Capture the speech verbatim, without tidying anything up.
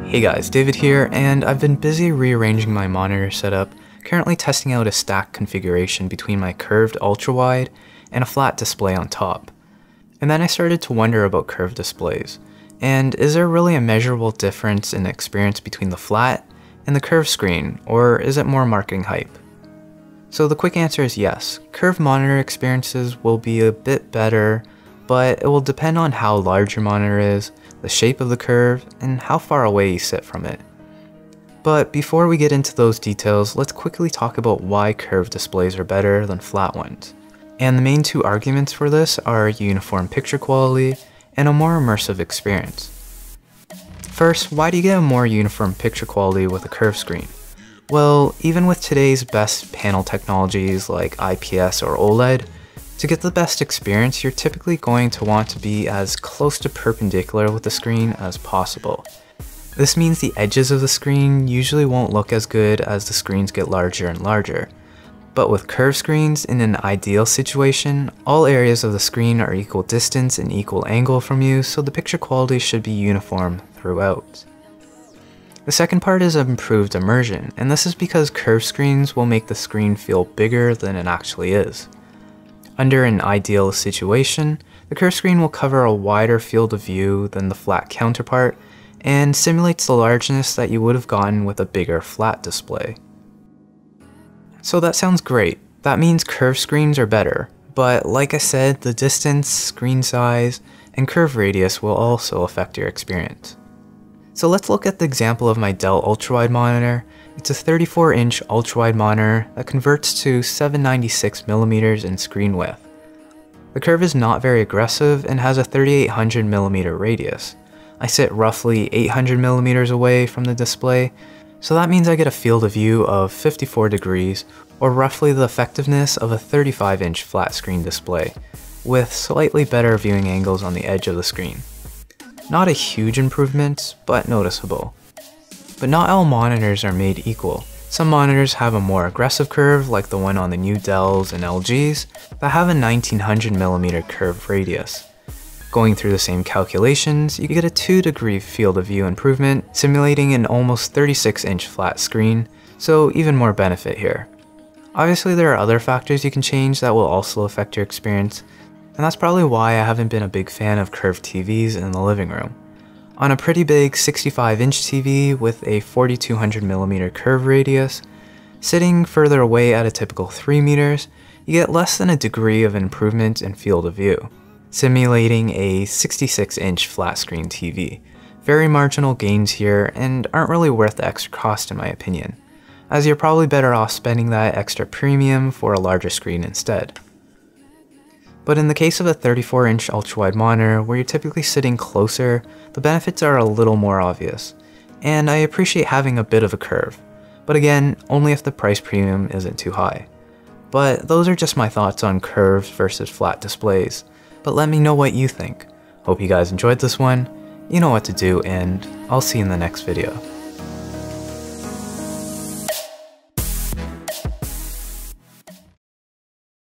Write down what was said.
Hey guys, David here, and I've been busy rearranging my monitor setup, currently testing out a stack configuration between my curved ultrawide and a flat display on top. And then I started to wonder about curved displays, and is there really a measurable difference in experience between the flat and the curved screen, or is it more marketing hype? So the quick answer is yes, curved monitor experiences will be a bit better, but it will depend on how large your monitor is, the shape of the curve, and how far away you sit from it. But before we get into those details, let's quickly talk about why curved displays are better than flat ones. And the main two arguments for this are uniform picture quality and a more immersive experience. First, why do you get a more uniform picture quality with a curved screen? Well, even with today's best panel technologies like I P S or OLED, to get the best experience, you're typically going to want to be as close to perpendicular with the screen as possible. This means the edges of the screen usually won't look as good as the screens get larger and larger. But with curved screens, in an ideal situation, all areas of the screen are equal distance and equal angle from you, so the picture quality should be uniform throughout. The second part is improved immersion, and this is because curved screens will make the screen feel bigger than it actually is. Under an ideal situation, the curved screen will cover a wider field of view than the flat counterpart and simulates the largeness that you would have gotten with a bigger flat display. So that sounds great. That means curved screens are better, but like I said, the distance, screen size, and curve radius will also affect your experience. So let's look at the example of my Dell ultrawide monitor. It's a thirty-four inch ultrawide monitor that converts to seven ninety-six millimeters in screen width. The curve is not very aggressive and has a thirty-eight hundred millimeter radius. I sit roughly eight hundred millimeters away from the display, so that means I get a field of view of fifty-four degrees, or roughly the effectiveness of a thirty-five inch flat screen display, with slightly better viewing angles on the edge of the screen. Not a huge improvement, but noticeable. But not all monitors are made equal. Some monitors have a more aggressive curve, like the one on the new Dells and L Gs, that have a nineteen hundred millimeter curve radius. Going through the same calculations, you get a two degree field of view improvement, simulating an almost thirty-six inch flat screen, so even more benefit here. Obviously there are other factors you can change that will also affect your experience, and that's probably why I haven't been a big fan of curved T Vs in the living room. On a pretty big sixty-five inch T V with a forty-two hundred millimeter curve radius, sitting further away at a typical three meters, you get less than a degree of improvement in field of view, simulating a sixty-six inch flat screen T V. Very marginal gains here and aren't really worth the extra cost in my opinion, as you're probably better off spending that extra premium for a larger screen instead. But in the case of a thirty-four inch ultrawide monitor, where you're typically sitting closer, the benefits are a little more obvious, and I appreciate having a bit of a curve, but again, only if the price premium isn't too high. But those are just my thoughts on curved versus flat displays, but let me know what you think. Hope you guys enjoyed this one, you know what to do, and I'll see you in the next video.